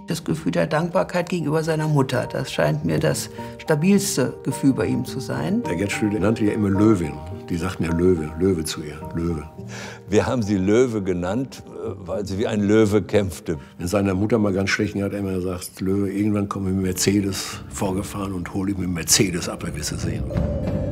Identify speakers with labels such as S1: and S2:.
S1: Das Gefühl der Dankbarkeit gegenüber seiner Mutter, das scheint mir das stabilste Gefühl bei ihm zu sein.
S2: Der Gertrud nannte ja immer Löwin. Die sagten ja Löwe, Löwe zu ihr, Löwe.
S3: Wir haben sie Löwe genannt, weil sie wie ein Löwe kämpfte.
S2: Wenn seiner Mutter mal ganz schlecht ging, hat er immer gesagt, Löwe, irgendwann kommt mit dem Mercedes vorgefahren und hole ich mit dem Mercedes ab, er will sie sehen.